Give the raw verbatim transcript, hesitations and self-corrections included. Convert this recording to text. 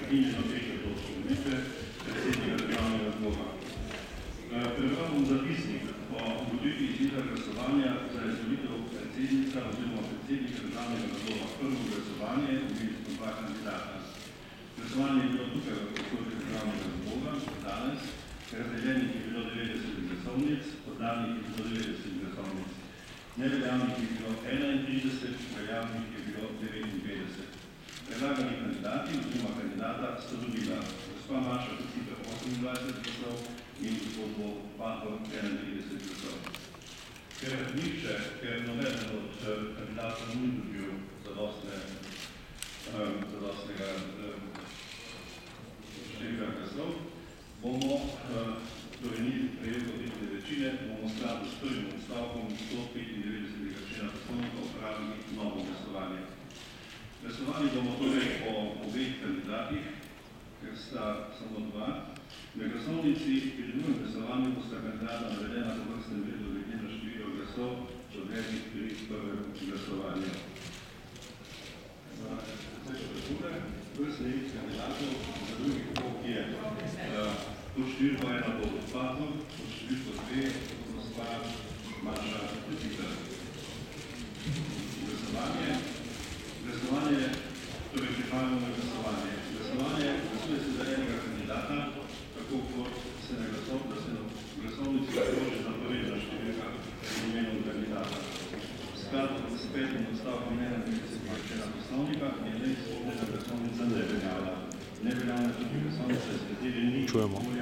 prekinjeno tretjo točko volitve predsednika državnega zbora. Prebral bom zapisnik o ugotovitvi izida glasovanja za izvolitev predsednika oziroma predsednika državnega zbora. Prvo glasovanje, imeli smo dva kandidata. Glasovanje je bilo tukaj v prostoru državnega zbora danes, razdeljenih je bilo devetdeset glasovnic, oddanih je bilo devetdeset glasovnic. Neveljavnih je bilo enaintrideset, veljavnih je bilo devetinpetdeset. Predlagani kandidati oziroma kandidata sta dobila gospa Maša Kociper osemindvajset glasov in gospod Bo Pahor enaintrideset glasov. Ker nihče, ker nobeden od kandidatov ni dobil zadostnega števila glasov, bomo torej ni prejel volilne večine, bomo v skladu s prvim odstavkom sto petindevetdesetega člena Poslovnika opravili novo glasovanje. Glasovali bomo torej o obeh kandidatih, ker sta samo dva. Na glasovnici pri drugem glasovanju bosta kandidata navedena po vrstnem redu glede na število glasov odrednih pri prvem glasovanju. Zdaj še presude, vrstni kandidatov za drugi krog je pod številko ena bo Pahor, pod številko dve gospa Maša Kociper. Glasovanje. Glasovanje, torej prihajamo na glasovanje. Glasovanje glasuje se za enega kandidata, tako kot se na glasovnici vloži zapovedna številka imenom kandidata. V skladu s petim odstavkom enaintridesetega člena Poslovnika je neizpolnjena glasovnica neveljavna. Neveljavna tudi glasovnica, s kateri ni